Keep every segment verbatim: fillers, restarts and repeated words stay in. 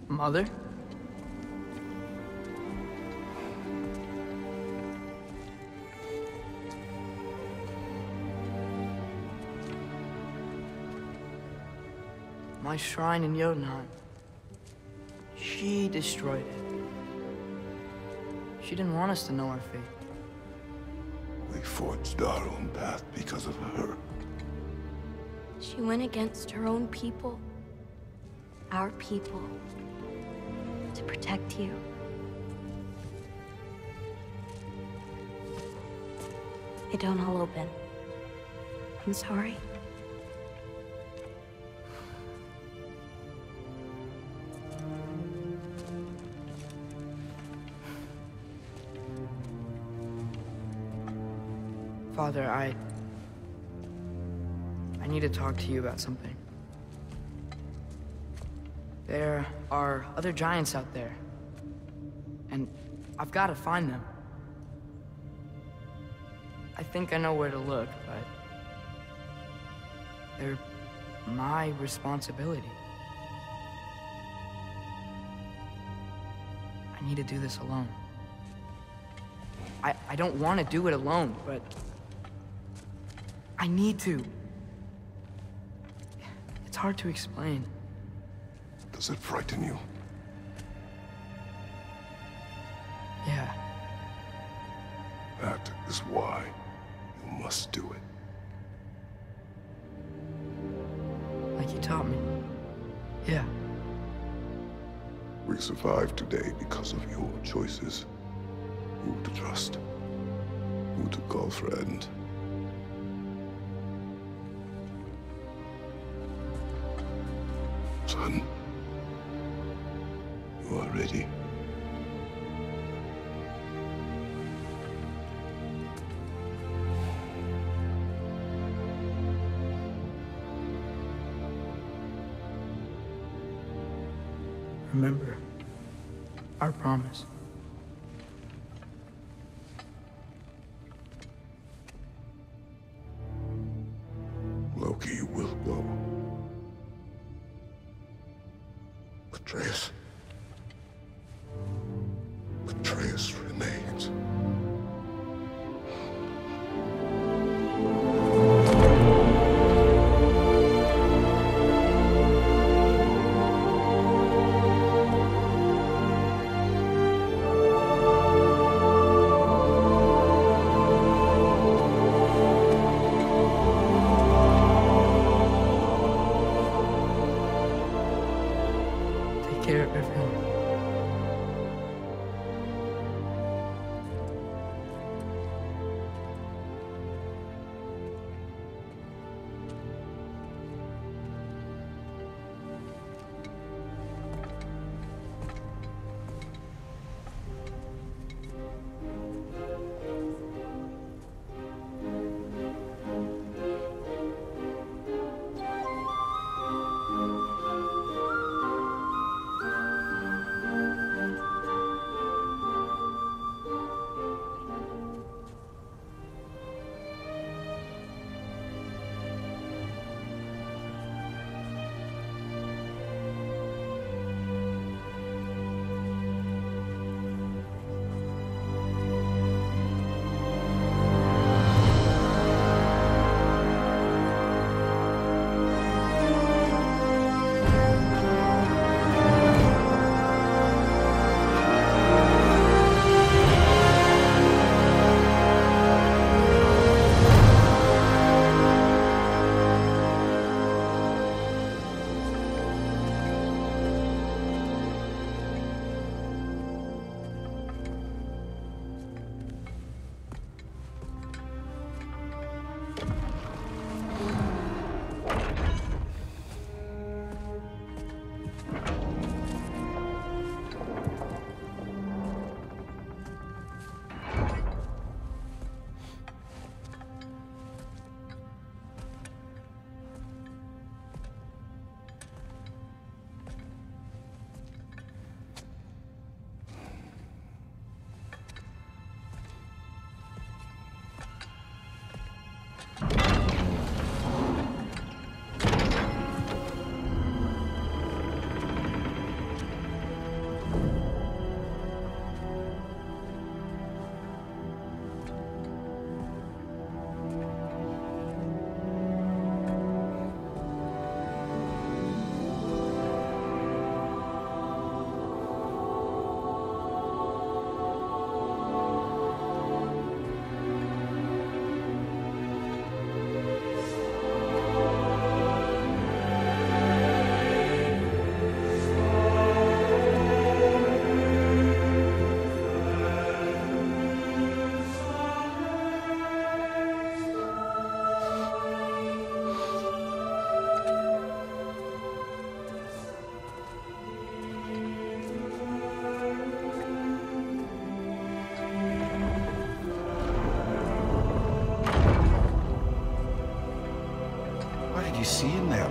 Mother? My shrine in Jotunheim. She destroyed it. She didn't want us to know our fate. We forged our own path because of her. She went against her own people. Our people. To protect you. They don't all open. I'm sorry. Father, I... I need to talk to you about something. There are other giants out there. And I've got to find them. I think I know where to look, but... they're my responsibility. I need to do this alone. I, I don't want to do it alone, but... I need to. It's hard to explain. Does it frighten you? Yeah. That is why you must do it. Like you taught me. Yeah. We survived today because of your choices. Who to trust. Who to call friend. Son, you are ready. Remember our promise. Loki will go. Atreus. Atreus remains. Take care of everyone.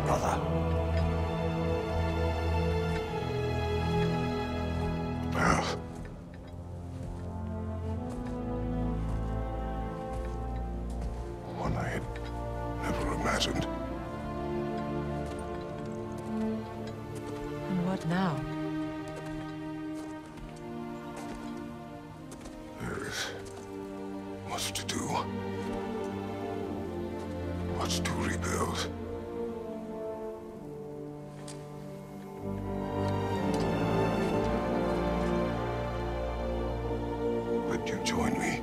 brother. Path. One I had never imagined. And what now? There is much to do. Much to rebuild. Would you join me?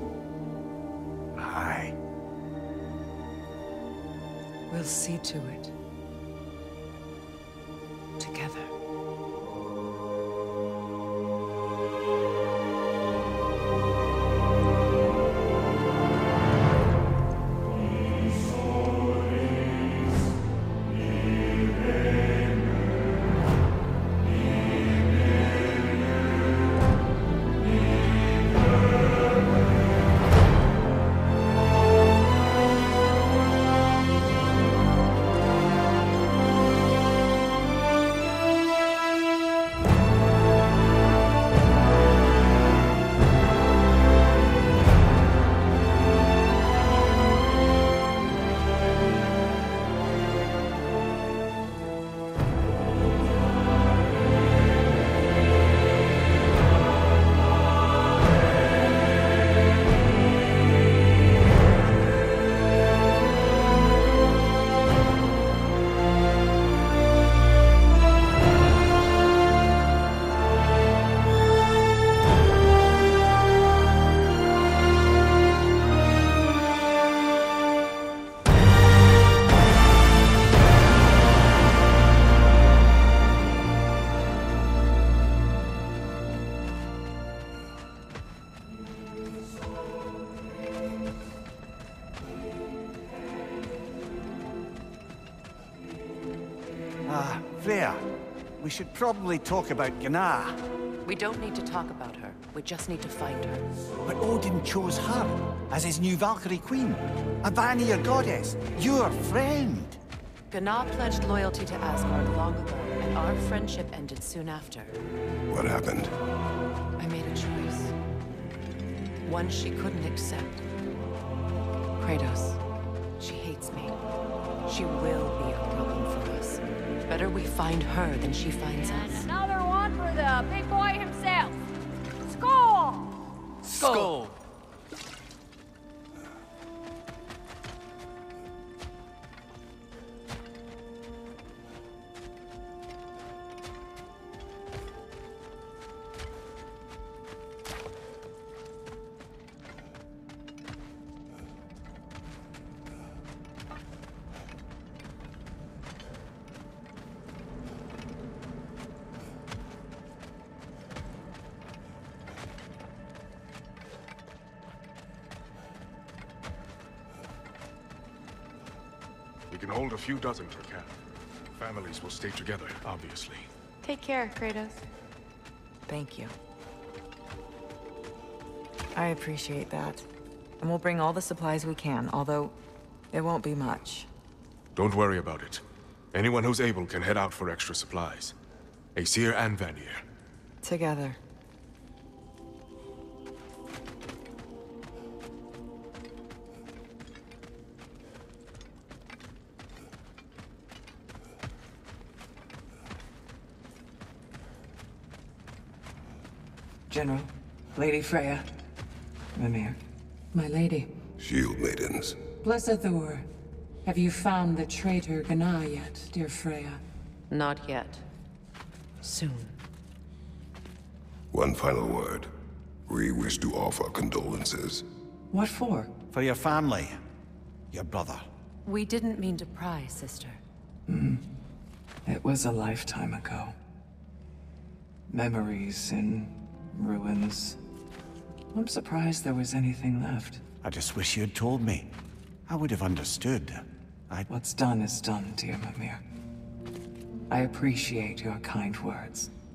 Aye. We'll see to it. Together. Ah, Freya. We should probably talk about Gná. We don't need to talk about her. We just need to find her. But Odin chose her as his new Valkyrie queen. A Vanir goddess. Your friend. Gná pledged loyalty to Asgard long ago, and our friendship ended soon after. What happened? I made a choice. One she couldn't accept. Kratos. She hates me. She will be a problem for us. Better we find her than she finds us. Another one for the big boy himself. Skull! Skull! We can hold a few dozen per camp. Families will stay together, obviously. Take care, Kratos. Thank you. I appreciate that. And we'll bring all the supplies we can, although it won't be much. Don't worry about it. Anyone who's able can head out for extra supplies. Aesir and Vanir. Together. General, Lady Freya. Mimir. My lady. Shield maidens. Blessed Thor. Have you found the traitor Gná yet, dear Freya? Not yet. Soon. One final word. We wish to offer condolences. What for? For your family. Your brother. We didn't mean to pry, sister. Hmm. It was a lifetime ago. Memories in ruins. I'm surprised there was anything left. I just wish you'd told me. I would have understood. I... What's done is done, dear Mimir. I appreciate your kind words.